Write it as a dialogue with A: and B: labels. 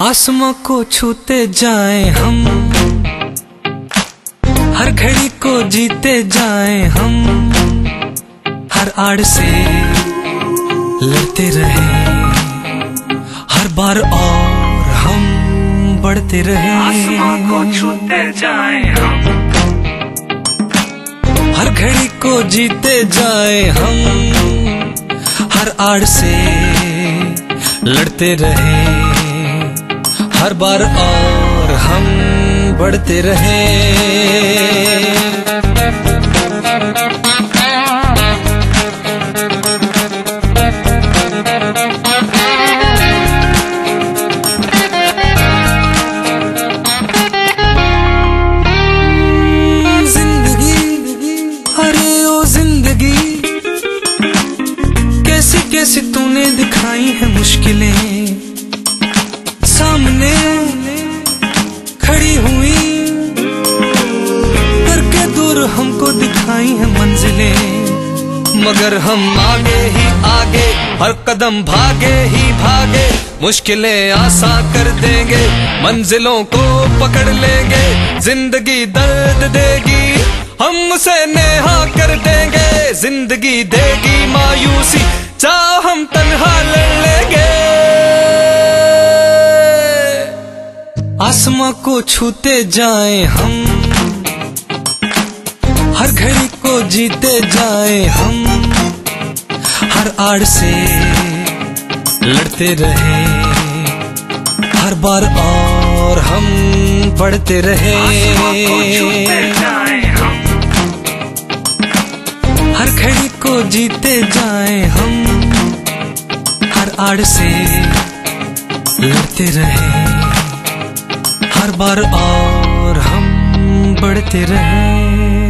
A: आसमां को छूते जाएं हम, हर घड़ी को जीते जाएं हम, हर आड़ से लड़ते रहें, हर बार और हम बढ़ते रहें।
B: आसमां को छूते जाएं हम,
A: हर घड़ी को जीते जाएं हम, हर आड़ से लड़ते रहें, हर बार और हम बढ़ते रहें। कैसी तूने दिखाई है मुश्किलें, सामने खड़ी हुई करके दूर हमको दिखाई है मंजिलें, मगर हम आगे ही आगे हर कदम भागे ही भागे, मुश्किलें आसान कर देंगे, मंजिलों को पकड़ लेंगे, जिंदगी दर्द देगी हम उसे नेहा कर देंगे, जिंदगी देगी मायूसी चाह हम तन्हा लड़ लेंगे। आसमां को छूते जाएं हम, हर घड़ी को जीते जाएं हम, हर आड़ से लड़ते रहें, हर बार और हम बढ़ते रहें।
B: आसमां को छूते जाएं हम,
A: हर घड़ी को जीते जाएं हम, हर आड़ से लड़ते रहें, हर बार और हम बढ़ते रहें।